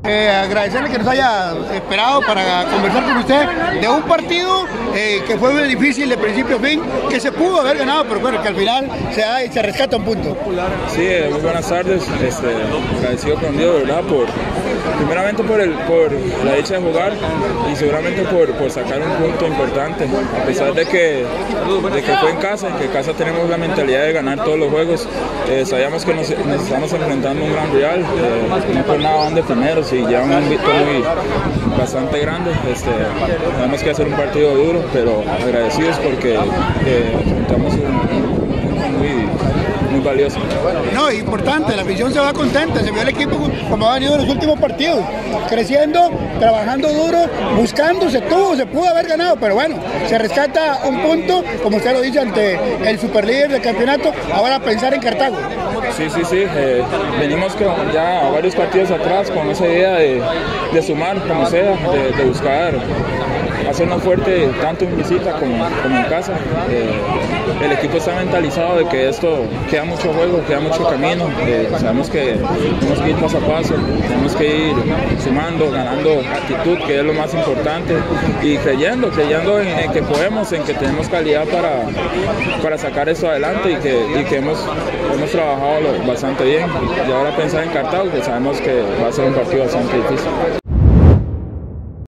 agradecerle que nos haya esperado para conversar con usted de un partido que fue muy difícil de principio a fin, que se pudo haber ganado, pero bueno, que al final se rescata un punto. Sí, muy buenas tardes, agradecido con Dios, ¿verdad? Primeramente por la dicha de jugar y seguramente por sacar un punto importante, a pesar de que fue en casa, que en casa tenemos la mentalidad de ganar todos los juegos. Sabíamos que nos estamos enfrentando a un gran rival, no por nada van de primeros y llevan un invito bastante grande. Tenemos que hacer un partido duro, pero agradecidos porque enfrentamos muy valioso. No, importante, la afición se va contenta, se vio el equipo como ha venido en los últimos partidos, creciendo, trabajando duro, buscando, se pudo haber ganado, pero bueno, se rescata un punto, como usted lo dice, ante el superlíder del campeonato, ahora a pensar en Cartago. Sí, venimos ya varios partidos atrás con esa idea de sumar como sea, de buscar hacernos fuerte tanto en visita como en casa. El equipo está mentalizado de que esto queda mucho juego, queda mucho camino. Sabemos que tenemos que ir paso a paso, tenemos que ir sumando, ganando actitud, que es lo más importante, y creyendo en que podemos, en que tenemos calidad para sacar esto adelante y que hemos trabajado bastante bien. Y ahora pensar en Cartago, que sabemos que va a ser un partido bastante difícil.